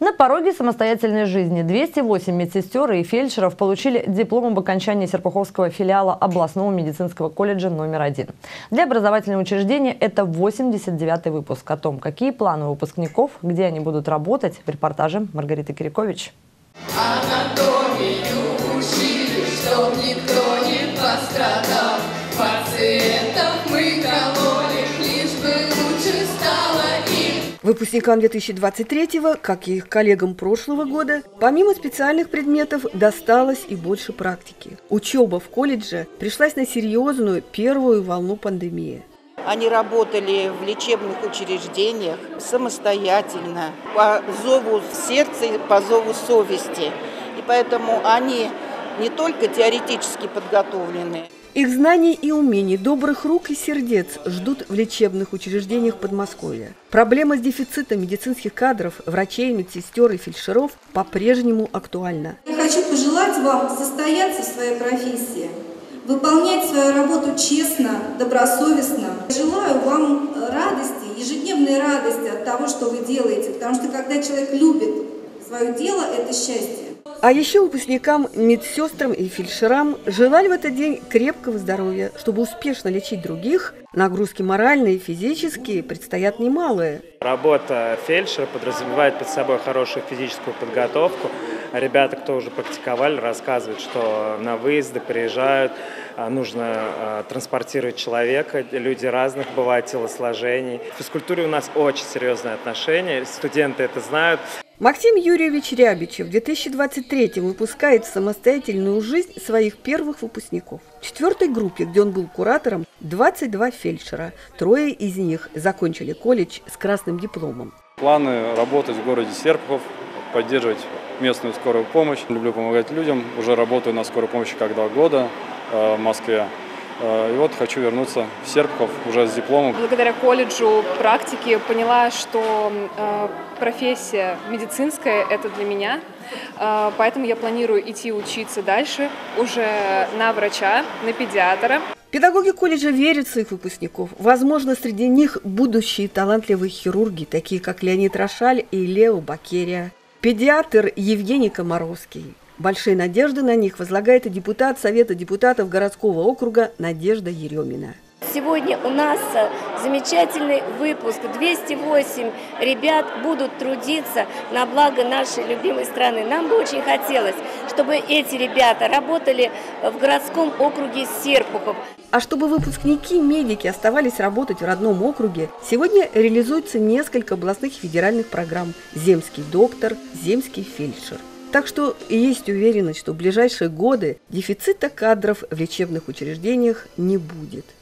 На пороге самостоятельной жизни 208 медсестер и фельдшеров получили диплом об окончании Серпуховского филиала областного медицинского колледжа номер 1. Для образовательного учреждения это 89-й выпуск. О том, какие планы у выпускников, где они будут работать, в репортаже Маргариты Кирикович. Анатомию учили, чтоб никто не пострадал. Пациентов мы кололи, лишь бы лучше стало им. Выпускникам 2023-го, как и их коллегам прошлого года, помимо специальных предметов досталось и больше практики. Учеба в колледже пришлась на серьезную первую волну пандемии. Они работали в лечебных учреждениях самостоятельно, по зову сердца и по зову совести. И поэтому они не только теоретически подготовлены. Их знаний и умений, добрых рук и сердец ждут в лечебных учреждениях Подмосковья. Проблема с дефицитом медицинских кадров, врачей, медсестер и фельдшеров по-прежнему актуальна. Я хочу пожелать вам состояться в своей профессии, выполнять свою работу честно, добросовестно. Желаю вам радости, ежедневной радости от того, что вы делаете, потому что когда человек любит свое дело, это счастье. А еще выпускникам, медсестрам и фельдшерам желали в этот день крепкого здоровья. Чтобы успешно лечить других, нагрузки моральные и физические предстоят немалые. Работа фельдшера подразумевает под собой хорошую физическую подготовку. Ребята, кто уже практиковали, рассказывают, что на выезды приезжают, нужно транспортировать человека. Люди разных бывают телосложений. В физкультуре у нас очень серьезные отношения, студенты это знают. Максим Юрьевич Рябичев в 2023-м выпускает в самостоятельную жизнь своих первых выпускников. В 4-й группе, где он был куратором, 22 фельдшера. 3 из них закончили колледж с красным дипломом. Планы работать в городе Серпухов, поддерживать местную скорую помощь. Люблю помогать людям. Уже работаю на скорой помощи как 2 года в Москве. И вот хочу вернуться в Серпухов уже с дипломом. Благодаря колледжу практики поняла, что профессия медицинская – это для меня. Поэтому я планирую идти учиться дальше уже на врача, на педиатра. Педагоги колледжа верят в своих выпускников. Возможно, среди них будущие талантливые хирурги, такие как Леонид Рошаль и Лео Бакерия. Педиатр Евгений Комаровский. Большие надежды на них возлагает и депутат Совета депутатов городского округа Надежда Еремина. Сегодня у нас замечательный выпуск. 208 ребят будут трудиться на благо нашей любимой страны. Нам бы очень хотелось, чтобы эти ребята работали в городском округе Серпухов. А чтобы выпускники-медики оставались работать в родном округе, сегодня реализуется несколько областных и федеральных программ «Земский доктор», «Земский фельдшер». Так что есть уверенность, что в ближайшие годы дефицита кадров в лечебных учреждениях не будет.